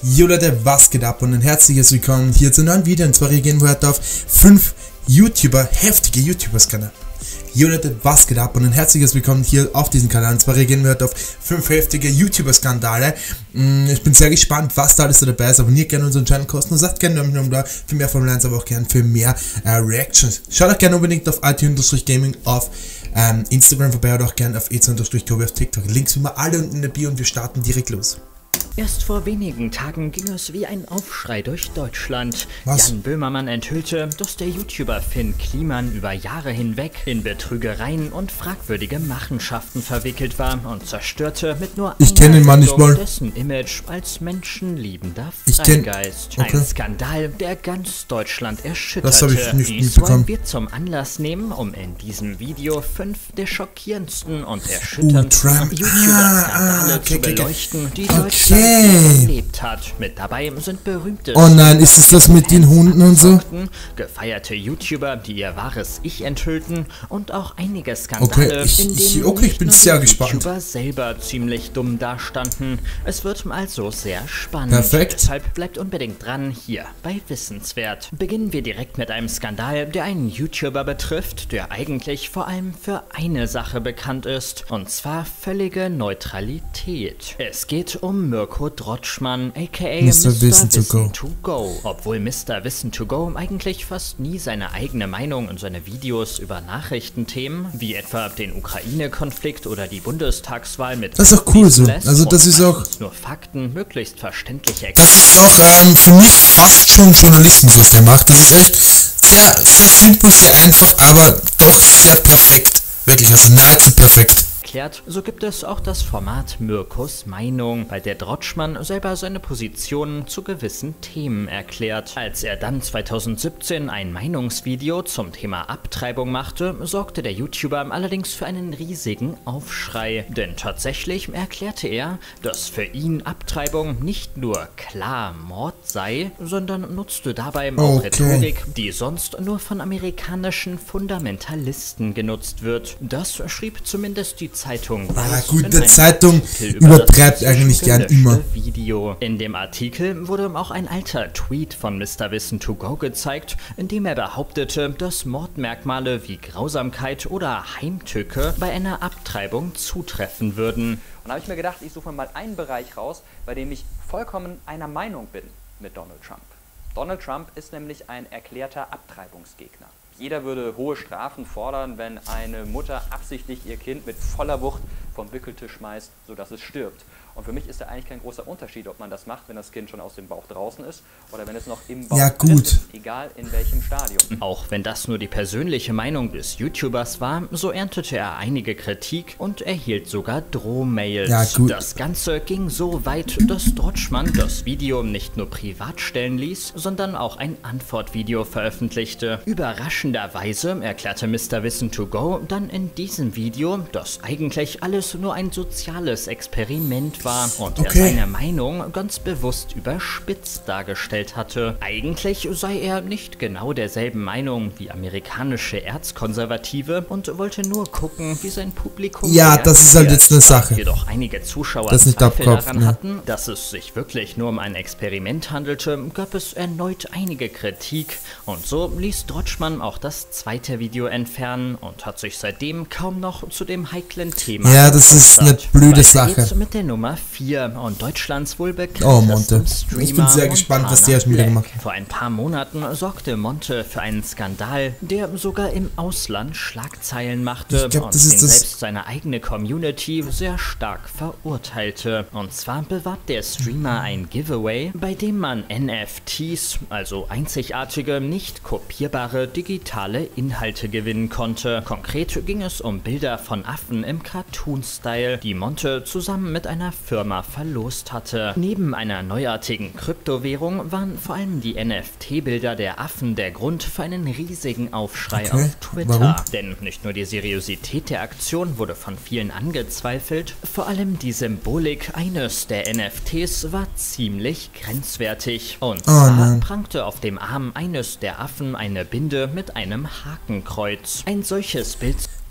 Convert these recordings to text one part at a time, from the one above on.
Jo Leute, was geht ab und ein herzliches Willkommen hier zu einem neuen Video. Und zwar reagieren wir heute auf 5 YouTuber, heftige YouTubers-Kanäle. Jo Leute, was geht ab und ein herzliches Willkommen hier auf diesem Kanal. Und zwar reagieren wir heute auf 5 heftige YouTuber-Skandale. Ich bin sehr gespannt, was da alles so dabei ist. Abonniert gerne unseren Channel kostenlos, sagt gerne Daumen da für mehr Formel 1, aber auch gerne für mehr Reactions. Schaut auch gerne unbedingt auf IT_Gaming auf Instagram vorbei oder auch gerne auf EZ_Kobi auf TikTok. Links wie immer alle unten in der Bio und wir starten direkt los. Erst vor wenigen Tagen ging es wie ein Aufschrei durch Deutschland. Was? Jan Böhmermann enthüllte, dass der YouTuber Finn Kliman über Jahre hinweg in Betrügereien und fragwürdige Machenschaften verwickelt war und zerstörte mit nur einer Sendung dessen Image als menschenliebender Freigeist. Okay. Ein Skandal, der ganz Deutschland erschütterte. Das habe ich nicht Dies wollen wir zum Anlass nehmen, um in diesem Video 5 der schockierendsten und erschütterndsten YouTuber-Skandale zu beleuchten, die Deutschland erlebt hat. Mit dabei sind berühmte... Oh nein, ist es das mit den Hunden und so? Gefeierte YouTuber, die ihr wahres Ich enthüllten und auch einige Skandale, in denen ich bin sehr gespannt. YouTuber selber ziemlich dumm dastanden. Es wird also sehr spannend. Perfekt. Deshalb bleibt unbedingt dran hier bei Wissenswert. Beginnen wir direkt mit einem Skandal, der einen YouTuber betrifft, der eigentlich vor allem für eine Sache bekannt ist, und zwar völlige Neutralität. Es geht um Mirko Drotschmann, aka Mr. Wissen to Go. Obwohl Mr. Wissen to Go eigentlich fast nie seine eigene Meinung in seine Videos über Nachrichtenthemen, wie etwa den Ukraine-Konflikt oder die Bundestagswahl mit... Das ist auch cool so. Also das ist auch... nur Fakten möglichst verständlich erklärt. Das ist auch für mich fast schon Journalismus, was der macht. Das ist echt sehr, sehr simpel, sehr einfach, aber doch sehr perfekt. Wirklich, also nahezu perfekt. So gibt es auch das Format Mirkos Meinung, bei der Drotschmann selber seine Positionen zu gewissen Themen erklärt. Als er dann 2017 ein Meinungsvideo zum Thema Abtreibung machte, sorgte der YouTuber allerdings für einen riesigen Aufschrei. Denn tatsächlich erklärte er, dass für ihn Abtreibung nicht nur klar Mord sei, sondern nutzte dabei auch Rhetorik, die sonst nur von amerikanischen Fundamentalisten genutzt wird. Das schrieb zumindest die Zeitung. Gut, der Zeitung übertreibt eigentlich gern immer. Video. In dem Artikel wurde auch ein alter Tweet von Mr. Wissen to Go gezeigt, in dem er behauptete, dass Mordmerkmale wie Grausamkeit oder Heimtücke bei einer Abtreibung zutreffen würden. Und da habe ich mir gedacht, ich suche mir mal einen Bereich raus, bei dem ich vollkommen einer Meinung bin mit Donald Trump. Donald Trump ist nämlich ein erklärter Abtreibungsgegner. Jeder würde hohe Strafen fordern, wenn eine Mutter absichtlich ihr Kind mit voller Wucht vom Wickeltisch schmeißt, sodass es stirbt. Und für mich ist da eigentlich kein großer Unterschied, ob man das macht, wenn das Kind schon aus dem Bauch draußen ist oder wenn es noch im Bauch drin ist, egal in welchem Stadium. Auch wenn das nur die persönliche Meinung des YouTubers war, so erntete er einige Kritik und erhielt sogar Drohmails. Das Ganze ging so weit, dass Drotschmann das Video nicht nur privat stellen ließ, sondern auch ein Antwortvideo veröffentlichte. Überraschenderweise erklärte Mr. Wissen to Go dann in diesem Video, dass eigentlich alles nur ein soziales Experiment war und er seine Meinung ganz bewusst überspitzt dargestellt hatte. Eigentlich sei er nicht genau derselben Meinung wie amerikanische Erzkonservative und wollte nur gucken, wie sein Publikum das ist halt jetzt eine Sache. Jedoch einige Zuschauer Zweifel daran hatten, dass es sich wirklich nur um ein Experiment handelte, gab es erneut einige Kritik und so ließ Drotschmann auch das zweite Video entfernen und hat sich seitdem kaum noch zu dem heiklen Thema das ist eine blöde Sache. Mit der Nummer 4 und Deutschlands wohl bekanntesten Streamer. Ich bin sehr gespannt, was der schon wieder gemacht hat. Vor ein paar Monaten sorgte Monte für einen Skandal, der sogar im Ausland Schlagzeilen machte und den selbst seine eigene Community sehr stark verurteilte. Und zwar bewarb der Streamer ein Giveaway, bei dem man NFTs, also einzigartige, nicht kopierbare digitale Inhalte gewinnen konnte. Konkret ging es um Bilder von Affen im Cartoon-Style, die Monte zusammen mit einer Firma verlost hatte. Neben einer neuartigen Kryptowährung waren vor allem die NFT-Bilder der Affen der Grund für einen riesigen Aufschrei auf Twitter. Warum? Denn nicht nur die Seriosität der Aktion wurde von vielen angezweifelt, vor allem die Symbolik eines der NFTs war ziemlich grenzwertig. Und zwar prangte auf dem Arm eines der Affen eine Binde mit einem Hakenkreuz. Ein solches Bild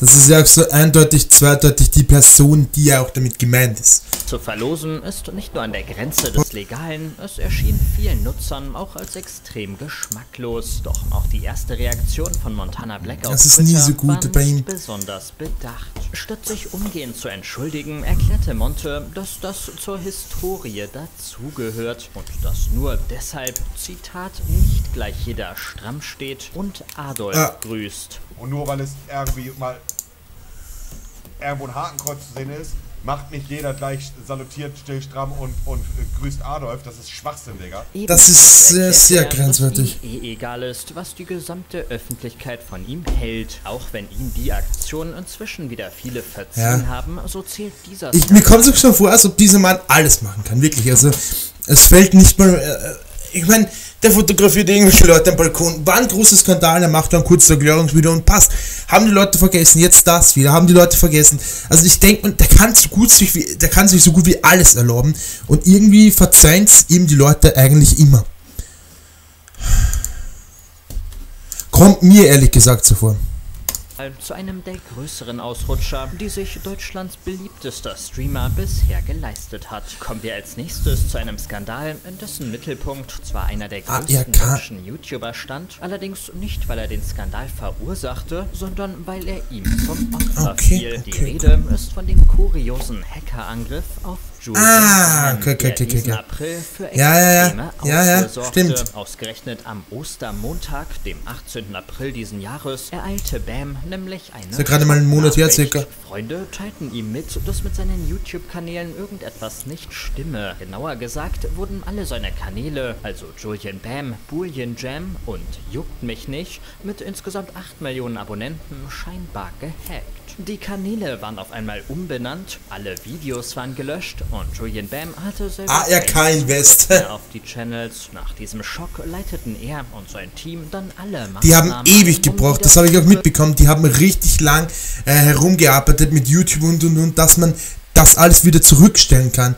Das ist ja so eindeutig, zweideutig die Person, die ja auch damit gemeint ist. Zu verlosen ist nicht nur an der Grenze des Legalen, es erschien vielen Nutzern auch als extrem geschmacklos. Doch auch die erste Reaktion von Montana Black auf Twitter war nicht besonders bedacht. Statt sich umgehend zu entschuldigen, erklärte Monte, dass das zur Historie dazugehört und dass nur deshalb, Zitat, nicht gleich jeder stramm steht und Adolf grüßt. Und nur weil es irgendwie mal irgendwo ein Hakenkreuz zu sehen ist, macht nicht jeder gleich salutiert, still, stramm und grüßt Adolf. Das ist Schwachsinn, Digga. Das ist sehr grenzwertig. Dass ihm egal ist, was die gesamte Öffentlichkeit von ihm hält. Auch wenn ihm die Aktion inzwischen wieder viele verziehen haben, so zählt dieser... Mir kommt es schon vor, als ob dieser Mann alles machen kann, wirklich. Also, es fällt nicht mal... ich meine, der fotografiert irgendwelche Leute am Balkon. War ein großer Skandal, er macht dann kurz Erklärungsvideo und passt. Haben die Leute vergessen, jetzt das wieder, haben die Leute vergessen. Also ich denke, der kann sich so gut wie alles erlauben. Und irgendwie verzeihen es ihm die Leute eigentlich immer. Kommt mir ehrlich gesagt so vor. Zu einem der größeren Ausrutscher, die sich Deutschlands beliebtester Streamer bisher geleistet hat. Kommen wir als nächstes zu einem Skandal, in dessen Mittelpunkt zwar einer der größten deutschen YouTuber stand, allerdings nicht, weil er den Skandal verursachte, sondern weil er ihm zum Opfer fiel. Die Rede ist von dem kuriosen Hackerangriff auf Julian Bam, der diesen April für extreme Aufruhr sorgte. Ausgerechnet am Ostermontag, dem 18. April diesen Jahres, ereilte Bam nämlich eine so gerade mal einen Monat her circa. Freunde teilten ihm mit, dass mit seinen YouTube-Kanälen irgendetwas nicht stimme. Genauer gesagt wurden alle seine Kanäle, also Julian Bam, Boolean Jam und Juckt mich nicht, mit insgesamt 8 Millionen Abonnenten scheinbar gehackt. Die Kanäle waren auf einmal umbenannt, alle Videos waren gelöscht und Julian Bam hatte selber kein Invest auf die Channels. Nach diesem Schock leiteten er und sein Team dann alle Maßnahmen. Die haben ewig gebraucht, das habe ich auch mitbekommen. Die haben richtig lang herumgearbeitet mit YouTube und dass man das alles wieder zurückstellen kann.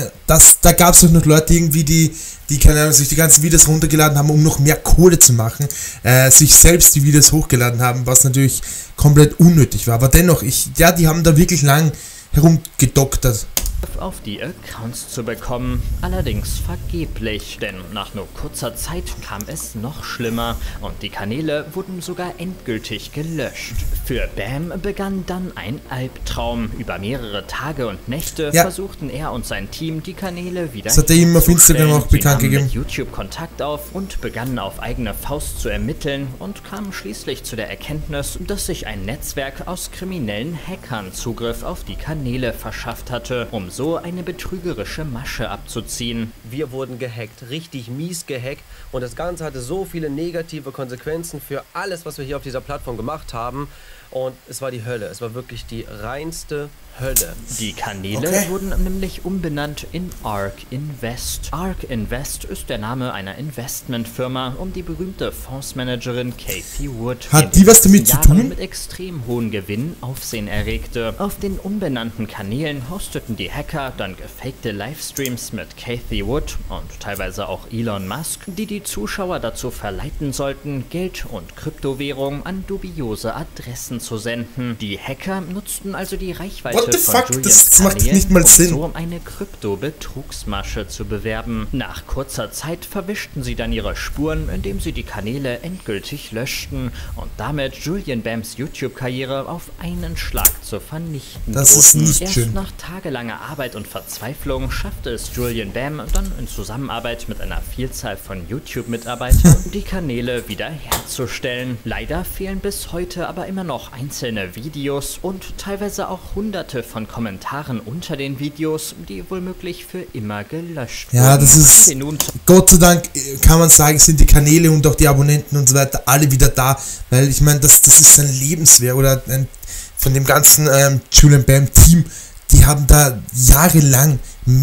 Da gab es doch noch Leute irgendwie, die keine Ahnung, sich die ganzen Videos runtergeladen haben, um noch mehr Kohle zu machen, sich selbst die Videos hochgeladen haben, was natürlich komplett unnötig war. Aber dennoch, die haben da wirklich lang herumgedoktert. Auf die Accounts zu bekommen, allerdings vergeblich, denn nach nur kurzer Zeit kam es noch schlimmer und die Kanäle wurden sogar endgültig gelöscht. Für Bam begann dann ein Albtraum. Über mehrere Tage und Nächte versuchten er und sein Team die Kanäle wieder das hat er ihm auf Instagram auch bekannt gegeben. Mit YouTube Kontakt auf und begannen auf eigene Faust zu ermitteln und kamen schließlich zu der Erkenntnis, dass sich ein Netzwerk aus kriminellen Hackern Zugriff auf die Kanäle verschafft hatte, um so eine betrügerische Masche abzuziehen. Wir wurden gehackt, richtig mies gehackt und das Ganze hatte so viele negative Konsequenzen für alles, was wir hier auf dieser Plattform gemacht haben und es war die Hölle, es war wirklich die reinste Hölle. Die Kanäle wurden nämlich umbenannt in ARK Invest. ARK Invest ist der Name einer Investmentfirma um die berühmte Fondsmanagerin Cathie Wood. Hat die was damit zu tun? Mit extrem hohen Gewinn Aufsehen erregte. Auf den umbenannten Kanälen hosteten die Hacker dann gefakte Livestreams mit Cathie Wood und teilweise auch Elon Musk, die Zuschauer dazu verleiten sollten, Geld und Kryptowährung an dubiose Adressen zu senden. Die Hacker nutzten also die Reichweite von Julians macht nicht mal Sinn. So um eine Krypto-Betrugsmasche zu bewerben. Nach kurzer Zeit verwischten sie dann ihre Spuren, indem sie die Kanäle endgültig löschten und damit Julian Bams YouTube-Karriere auf einen Schlag zu vernichten. Das ist nicht schön. Erst nach tagelanger Arbeit und Verzweiflung schaffte es Julian Bam dann in Zusammenarbeit mit einer Vielzahl von YouTube-Mitarbeitern, die Kanäle wieder herzustellen. Leider fehlen bis heute aber immer noch einzelne Videos und teilweise auch hunderte von Kommentaren unter den Videos, die womöglich für immer gelöscht wurden. Ja, das ist, Gott sei Dank kann man sagen, sind die Kanäle und auch die Abonnenten und so weiter alle wieder da, weil ich meine, das ist ein Lebenswerk oder von dem ganzen Julian Bam Team, die haben da jahrelang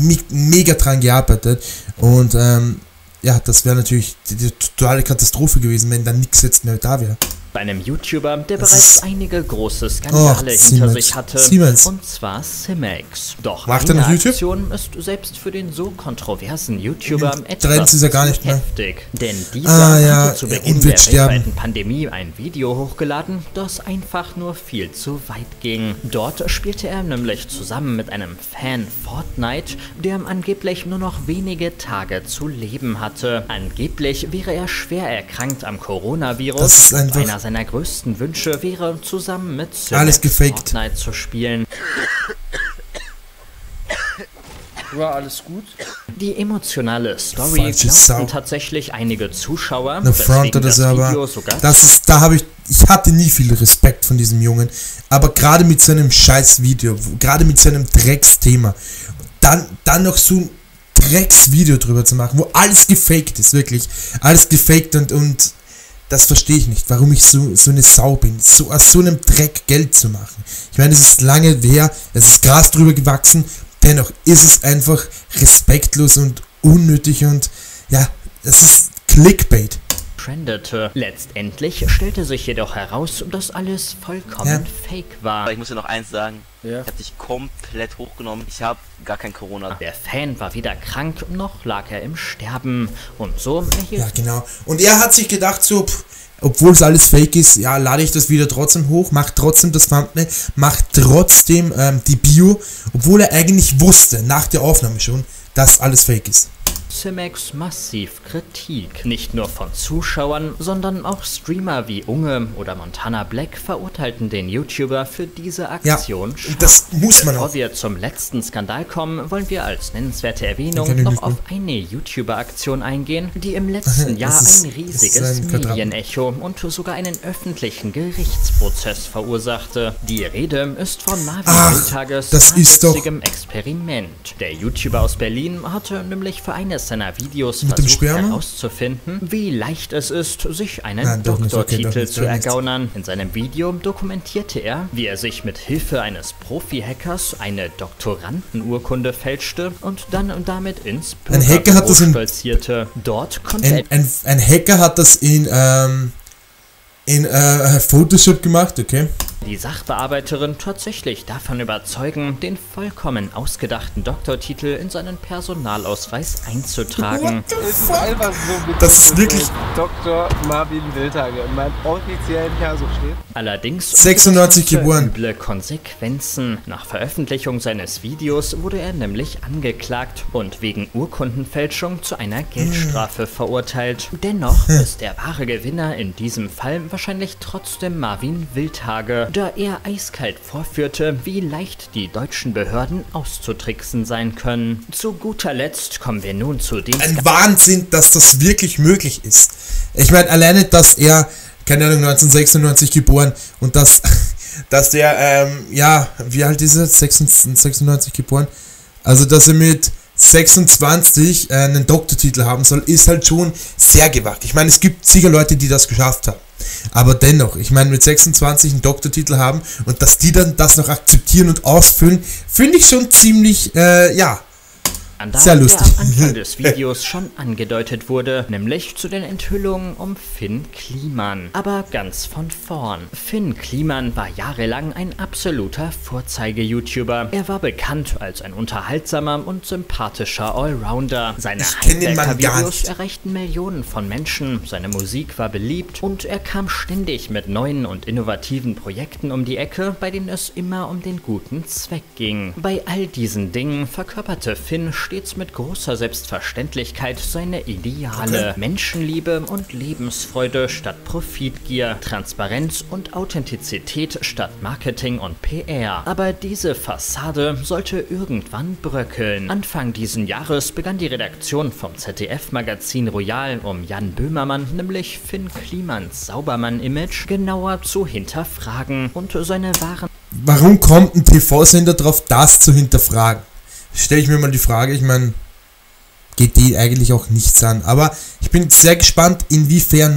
mega dran gearbeitet und das wäre natürlich die totale Katastrophe gewesen, wenn da nichts jetzt mehr da wäre. Bei einem YouTuber, der bereits einige große Skandale hinter sich hatte, und zwar Simex. Doch eine Aktion ist selbst für den so kontroversen YouTuber etwas heftig. Denn dieser hatte zu Beginn der weltweiten Pandemie ein Video hochgeladen, das einfach nur viel zu weit ging. Dort spielte er nämlich zusammen mit einem Fan Fortnite, der angeblich nur noch wenige Tage zu leben hatte. Angeblich wäre er schwer erkrankt am Coronavirus. Einer seiner größten Wünsche wäre, zusammen mit Simex Fortnite zu spielen. War alles gut? Die emotionale Story glaubten tatsächlich einige Zuschauer, Front oder so, aber ich hatte nie viel Respekt von diesem Jungen, aber gerade mit seinem scheiß Video, gerade mit seinem Drecksthema, dann noch so ein Drecksvideo drüber zu machen, wo alles gefaked ist, wirklich, alles gefaked und das verstehe ich nicht, warum ich so eine Sau bin, so aus so einem Dreck Geld zu machen. Ich meine, es ist lange her, es ist Gras drüber gewachsen, dennoch ist es einfach respektlos und unnötig und ja, es ist Clickbait. Trendete. Letztendlich stellte sich jedoch heraus, dass alles vollkommen fake war. Ich muss dir noch eins sagen, ich habe dich komplett hochgenommen, ich habe gar kein Corona. Der Fan war weder krank, noch lag er im Sterben. Und so erhielt... Ja, genau. Und er hat sich gedacht, so, obwohl es alles fake ist, ja, lade ich das wieder trotzdem hoch, macht trotzdem das Thumbnail, macht trotzdem die Bio, obwohl er eigentlich wusste, nach der Aufnahme schon, dass alles fake ist. Simex massiv Kritik. Nicht nur von Zuschauern, sondern auch Streamer wie Unge oder Montana Black verurteilten den YouTuber für diese Aktion scharf. Das muss man auch. Bevor wir zum letzten Skandal kommen, wollen wir als nennenswerte Erwähnung noch auf eine YouTuber-Aktion eingehen, die im letzten Jahr ein riesiges Medienecho und sogar einen öffentlichen Gerichtsprozess verursachte. Die Rede ist von Marvin Wildtages wahnwitzigem Experiment. Der YouTuber aus Berlin hatte nämlich für eines seiner Videos versucht herauszufinden, wie leicht es ist, sich einen Doktortitel zu ergaunern. In seinem Video dokumentierte er, wie er sich mit Hilfe eines Profi-Hackers eine Doktorandenurkunde fälschte und dann damit ins Bürgerbüro stolzierte. Dort konnte ein Hacker hat das in Photoshop gemacht, okay? Die Sachbearbeiterin tatsächlich davon überzeugen, den vollkommen ausgedachten Doktortitel in seinen Personalausweis einzutragen. Das ist wirklich... Dr. Marvin Wildtage in meinem offiziellen Perso steht. Allerdings 96 geboren. Üble Konsequenzen. Nach Veröffentlichung seines Videos wurde er nämlich angeklagt und wegen Urkundenfälschung zu einer Geldstrafe verurteilt. Dennoch ist der wahre Gewinner in diesem Fall wahrscheinlich trotzdem Marvin Wildtage, da er eiskalt vorführte, wie leicht die deutschen Behörden auszutricksen sein können. Zu guter Letzt kommen wir nun zu dem... Ein Wahnsinn, dass das wirklich möglich ist. Ich meine, alleine, dass er, keine Ahnung, 1996 geboren und dass der, wie alt ist er? 96 geboren? Also, dass er mit 26 einen Doktortitel haben soll, ist halt schon sehr gewagt. Ich meine, es gibt sicher Leute, die das geschafft haben. Aber dennoch, ich meine, mit 26 einen Doktortitel haben und dass die dann das noch akzeptieren und ausfüllen, finde ich schon ziemlich, sehr lustig. Der am Anfang des Videos schon angedeutet wurde, nämlich zu den Enthüllungen um Finn Kliman. Aber ganz von vorn. Finn Kliman war jahrelang ein absoluter Vorzeige-YouTuber. Er war bekannt als ein unterhaltsamer und sympathischer Allrounder. Seine Handwerker-Videos erreichten Millionen von Menschen, seine Musik war beliebt und er kam ständig mit neuen und innovativen Projekten um die Ecke, bei denen es immer um den guten Zweck ging. Bei all diesen Dingen verkörperte Finn stets mit großer Selbstverständlichkeit seine Ideale. Menschenliebe und Lebensfreude statt Profitgier, Transparenz und Authentizität statt Marketing und PR. Aber diese Fassade sollte irgendwann bröckeln. Anfang diesen Jahres begann die Redaktion vom ZDF-Magazin Royal um Jan Böhmermann, nämlich Finn Klimans Saubermann-Image, genauer zu hinterfragen und seine wahren... Warum kommt ein TV-Sender drauf, das zu hinterfragen? Stelle ich mir mal die Frage, ich meine, geht die eigentlich auch nichts an. Aber ich bin sehr gespannt, inwiefern man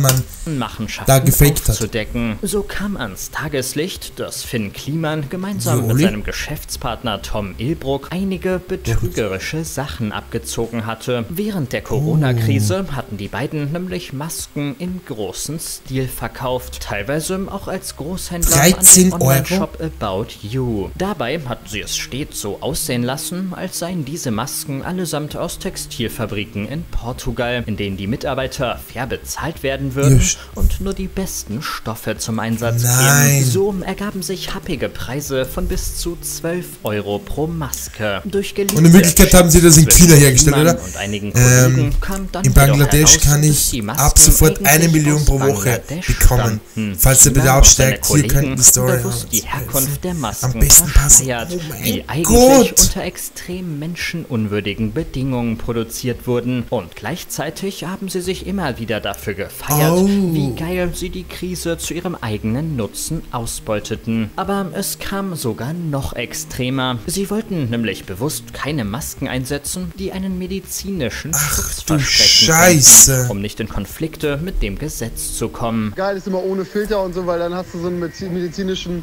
Machenschaften aufzudecken. So kam ans Tageslicht, dass Finn Kliman gemeinsam mit seinem Geschäftspartner Tom Ilbruck einige betrügerische Sachen abgezogen hatte. Während der Corona-Krise hatten die beiden nämlich Masken im großen Stil verkauft, teilweise auch als Großhändler an dem Online-Shop About You. Dabei hatten sie es stets so aussehen lassen, als seien diese Masken allesamt aus Textilfabriken in Portugal, in denen die Mitarbeiter fair bezahlt werden würden und nur die besten Stoffe zum Einsatz kämen. So ergaben sich happige Preise von bis zu 12 € pro Maske. Und in Wirklichkeit haben sie das in China hergestellt, oder? Und einigen Kollegen kam dann in Bangladesch kann ich ab sofort 1 Million pro Woche bekommen. Falls der Bedarf steigt, hier könnten die Story die Herkunft der Masken am besten passen. Die eigentlich unter extrem menschenunwürdigen Bedingungen produziert wurden. Und gleichzeitig haben sie sich immer wieder dafür gefeiert, wie geil sie die Krise zu ihrem eigenen Nutzen ausbeuteten. Aber es kam sogar noch extremer. Sie wollten nämlich bewusst keine Masken einsetzen, die einen medizinischen Schutz versprechen, um nicht in Konflikte mit dem Gesetz zu kommen. Geil ist immer ohne Filter und so, weil dann hast du so einen medizinischen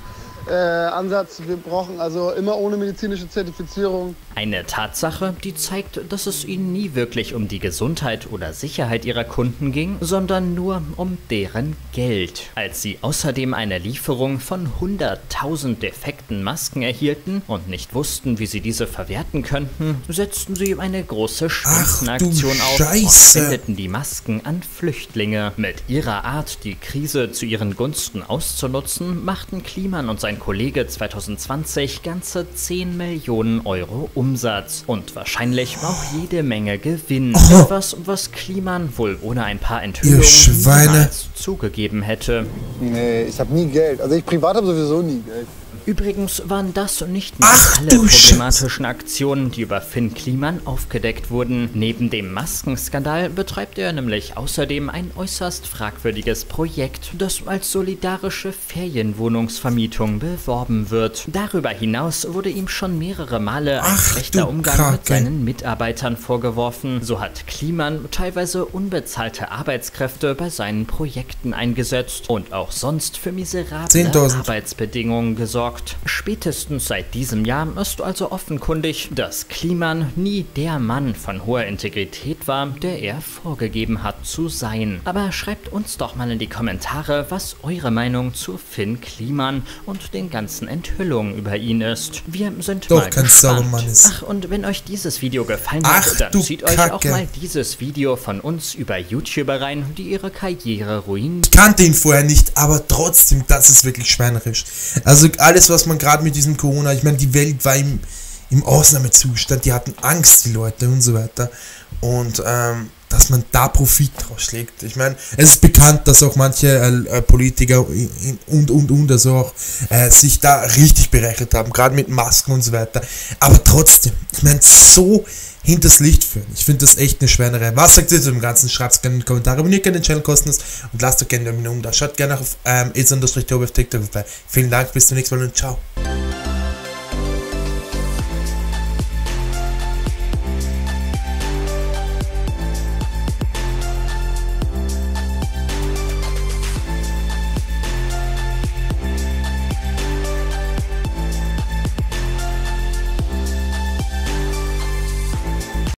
Ansatz. Wir brauchen also immer ohne medizinische Zertifizierung. Eine Tatsache, die zeigt, dass es ihnen nie wirklich um die Gesundheit oder Sicherheit ihrer Kunden ging, sondern nur um deren Geld. Als sie außerdem eine Lieferung von 100.000 defekten Masken erhielten und nicht wussten, wie sie diese verwerten könnten, setzten sie eine große Spendenaktion auf und spendeten die Masken an Flüchtlinge. Mit ihrer Art, die Krise zu ihren Gunsten auszunutzen, machten Kliman und sein Kollege 2020 ganze 10 Millionen € Umsatz und wahrscheinlich auch jede Menge Gewinn. Etwas, was Kliman wohl ohne ein paar Enthüllungen niemals zugegeben hätte. Nee, ich habe nie Geld. Also ich privat habe sowieso nie Geld. Übrigens waren das nicht nur alle problematischen Aktionen, die über Finn Kliman aufgedeckt wurden. Neben dem Maskenskandal betreibt er nämlich außerdem ein äußerst fragwürdiges Projekt, das als solidarische Ferienwohnungsvermietung beworben wird. Darüber hinaus wurde ihm schon mehrere Male ein schlechter Umgang mit seinen Mitarbeitern vorgeworfen. So hat Kliman teilweise unbezahlte Arbeitskräfte bei seinen Projekten eingesetzt und auch sonst für miserable Arbeitsbedingungen gesorgt. Spätestens seit diesem Jahr ist also offenkundig, dass Kliman nie der Mann von hoher Integrität war, der er vorgegeben hat zu sein. Aber schreibt uns doch mal in die Kommentare, was eure Meinung zu Finn Kliman und den ganzen Enthüllungen über ihn ist. Wir sind mal gespannt. Ach, und wenn euch dieses Video gefallen hat, dann zieht euch auch mal dieses Video von uns über YouTuber rein, die ihre Karriere ruinieren. Ich kannte ihn vorher nicht, aber trotzdem, das ist wirklich schweinerisch. Also alles, was man gerade mit diesem Corona, ich meine, die Welt war im Ausnahmezustand, die hatten Angst, die Leute und so weiter. Und dass man da Profit draus schlägt. Ich meine, es ist bekannt, dass auch manche Politiker und also auch sich da richtig berechnet haben, gerade mit Masken und so weiter. Aber trotzdem, ich meine, so hinters Licht führen. Ich finde das echt eine Schweinerei. Was sagt ihr zu dem Ganzen? Schreibt es gerne in die Kommentare. Abonniert gerne den Channel kostenlos und lasst doch gerne eine Meinung da. Schaut gerne auf @_TikTok vorbei. Vielen Dank, bis zum nächsten Mal und ciao.